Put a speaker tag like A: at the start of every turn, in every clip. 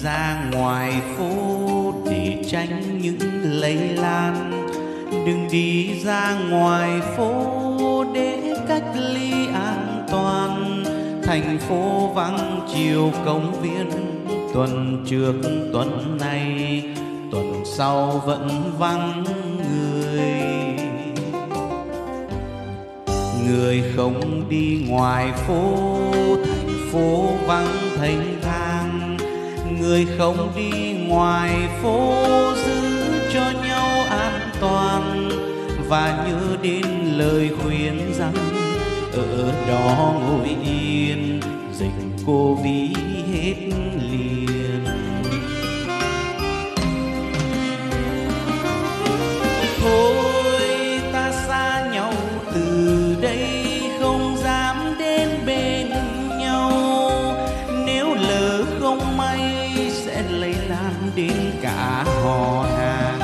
A: ra ngoài phố để tránh những lây lan. Đừng đi ra ngoài phố để cách ly an toàn. Thành phố vắng chiều công viên, tuần trước tuần này, tuần sau vẫn vắng người. Người không đi ngoài phố, thành phố vắng thênh thang. Người không đi ngoài phố, giữ cho nhau an toàn. Và nhớ đến lời khuyên rằng ở đó ngồi yên, dịch Covid hết liền. Thôi ta xa nhau từ đây, không dám đến bên nhau. Nếu lỡ không may sẽ lây lan đến cả họ hàng.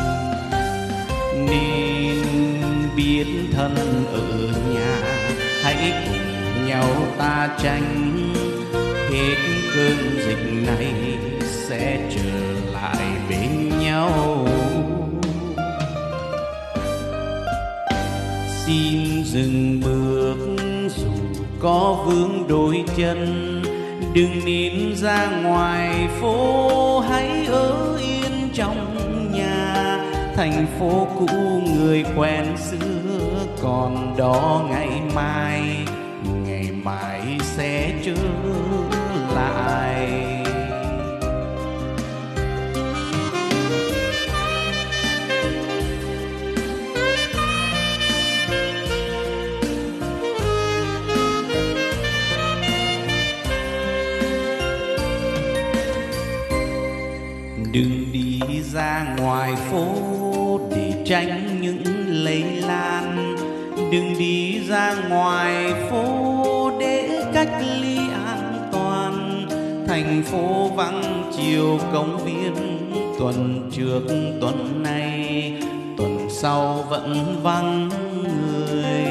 A: Nên biết thân ở nhà, hãy cùng nhau ta tránh. Hết cơn dịch này sẽ trở lại bên nhau. Xin dừng bước dù có vướng đôi chân. Đừng nên ra ngoài phố, hãy ở yên trong nhà. Thành phố cũ người quen xưa còn đó ngày mai sẽ trở lại. Đừng đi ra ngoài phố để tránh những lây lan. Đừng đi ra ngoài phố để cách ly an toàn. Thành phố vắng chiều công viên, tuần trước tuần này, tuần sau vẫn vắng người.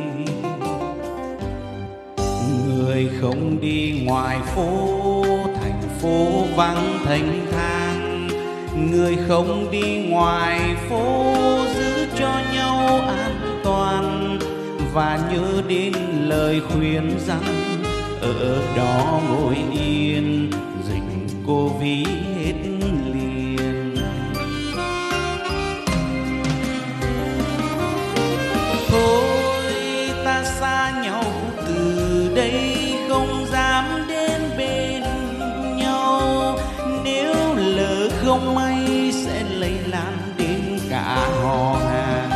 A: Người không đi ngoài phố, thành phố vắng thênh thang. Người không đi ngoài phố, giữ cho nhau an toàn. Và nhớ đến lời khuyên rằng ở đó ngồi yên, dịch Covid hết liền. Thôi ta xa nhau từ đây, không dám đến bên nhau. Nếu lỡ không may sẽ lây lan đến cả họ hàng.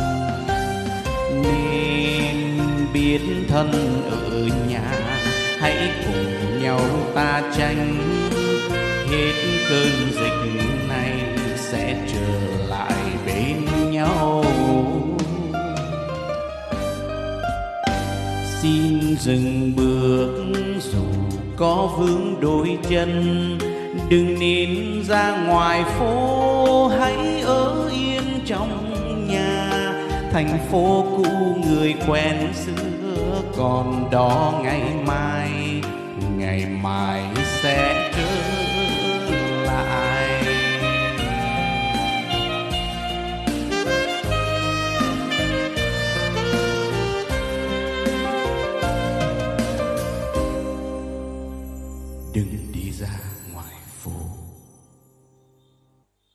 A: Nên biết thân ở nhà, hãy cùng nhau ta tránh. Hết cơn dịch này sẽ trở lại bên nhau. Xin dừng bước dù có vướng đôi chân. Đừng nên ra ngoài phố, hãy ở yên trong nhà. Thành phố cũ người quen xưa còn đó ngày mai sẽ trở